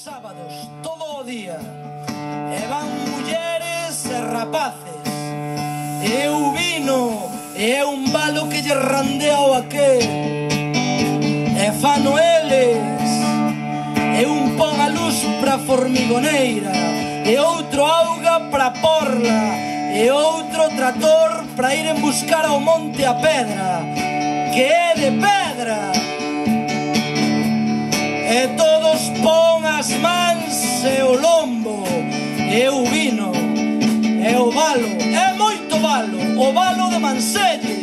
sábados, todo o día, e van mulleres e rapaces, e eu vino, e é un balo que lle randea o aquel, e fano eles, e un pon a luz pra formigoneira, e outro auga pra porla, e outro trator pra ir en buscar ao monte a pedra, que é de pedra. E todos pon as mans e o lombo, e o vino, e o balo, é moito balo, o balo de Manselle.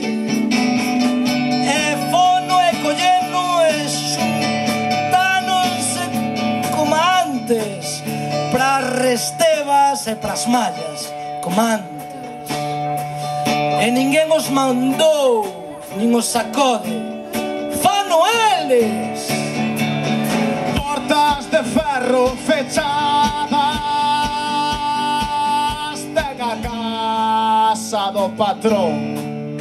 E fono e colleno e xuntáronse como antes, pras restevas e pras mallas, como antes. E ninguén os mandou, nin os sacode, fano eles. Portas de ferro fechadas, ten a casa do patrón,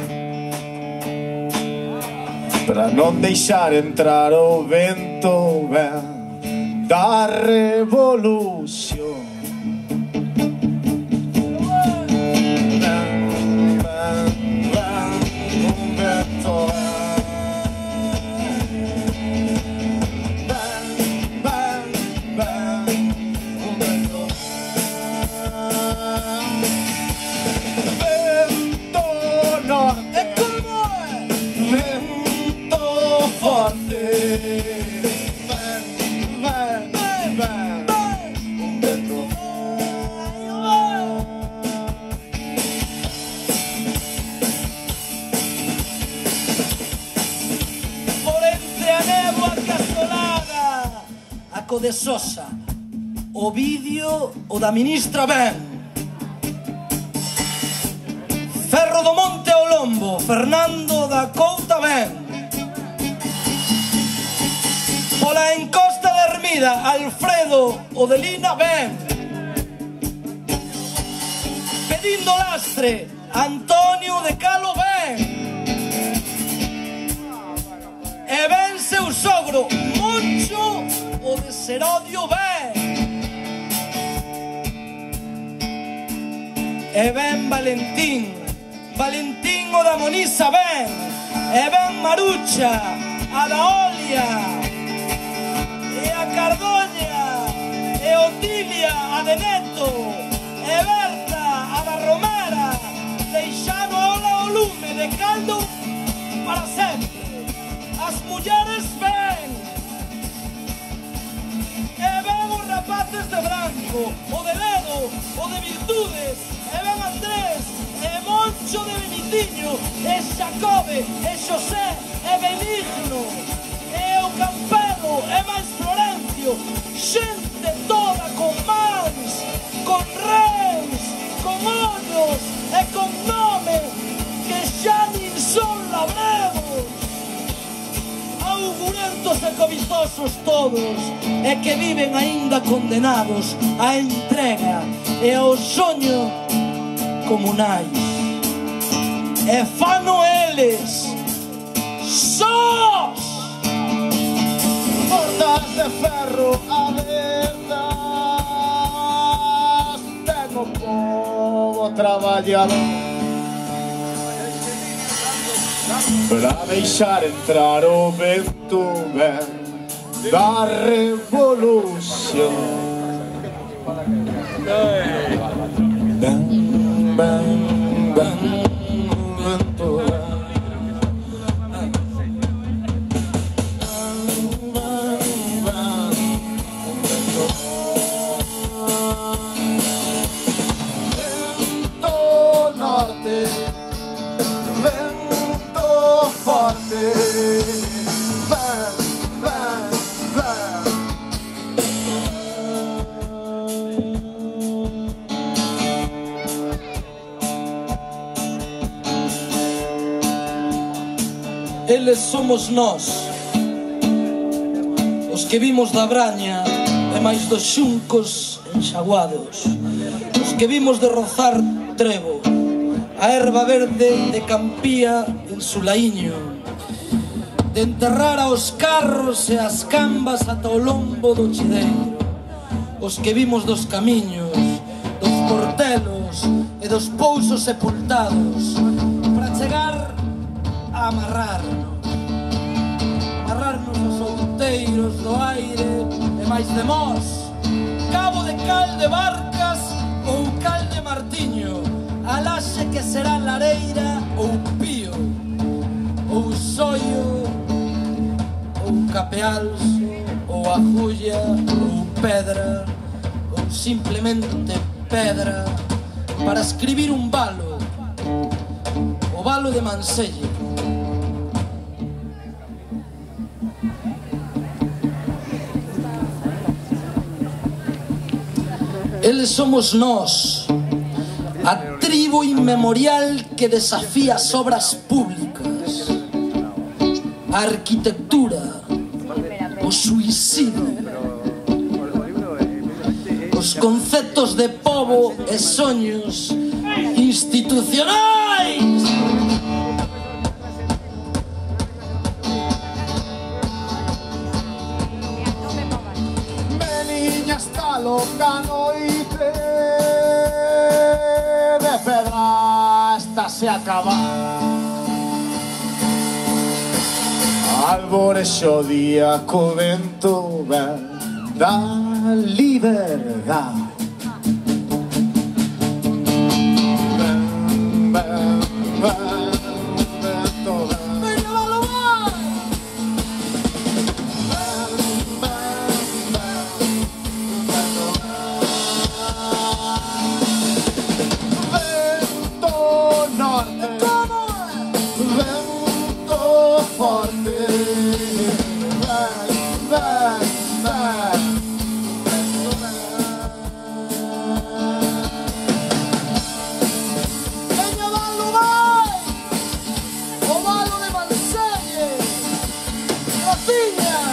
para non deixar entrar o vento ben da revolución. Un vento de Sosa, o vídeo o da ministra ben, Ferro do Monte ao lombo, Fernando da Couta ben, pola encosta de Hermida, Alfredo o de Lina ben, pedindo lastre, Antonio de Calo ben, e ben seu sogro, Moncho o de Serodio ben, e ben Valentín, Valentín o da Monisa ben, e ben Marucha, a da Olia, e a Cardoña, e Otilia, a de Neto, e Berta, a da Romera, deixando ola o lume de caldo para sempre. As mulleres ben, e ven os rapaces de branco, o de Ledo, o de Virtudes, e ven Andrés, e Moncho de Benitiño, e Xacobe, e Xosé, e Benigno, e o Campelo, e máis Florencio, xente toda con mans, con reis, con ollos, e con nome, que xa nin son labregos, augurentos e cobizosos todos, e que viven aínda condenados á entrega e ao soño comunais. E fano eles sós. Portas de ferro abertas, ten o povo traballador, para deixar entrar o vento ben da revolución. Ben, ben, ben, vento vento norte, vento forte, ben, ben, ben. Eles somos nós, os que vimos da braña e máis dos xuncos enxaguados, os que vimos de rozar Trevo, a erva verde de Campía en Sulaíño, de enterrar aos carros e as cambas ata o lombo do Chideiro, os que vimos dos camiños, dos portelos e dos pousos sepultados, para chegar a amarrarnos aos outeiros do aire e máis de mós, cabo de cal de Barcas ou cal de Martiño, a laxe que será lareira ou pío, ou sollo, ou capealso, ou agulla, ou pedra, ou simplemente pedra, para escribir un valo, o valo de Manselle. Eles somos nós, a tribo inmemorial que desafía as obras públicas, a arquitectura, o suicidio, os conceptos de pobo e soños institucionais. Meniña está loca noite de pedra hasta se acaba. Alborexo día co vento ven da liberdade. Ven, ven, ven, vento ven. Veña, valo, vai! Vento norte, vento forte, ven, ven, ven. Veña, valo, vai! O valo de Manselle, Rafiña!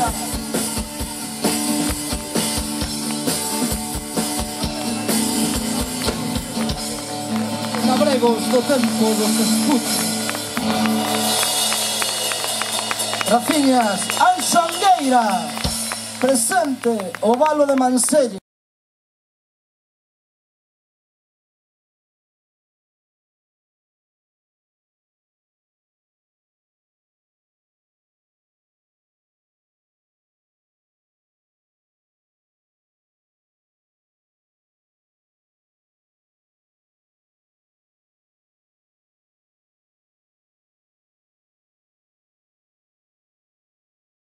Labregos do tempo dos que escuchan. Rafiñas, Anxo Angueira, presente o valo de Manselle.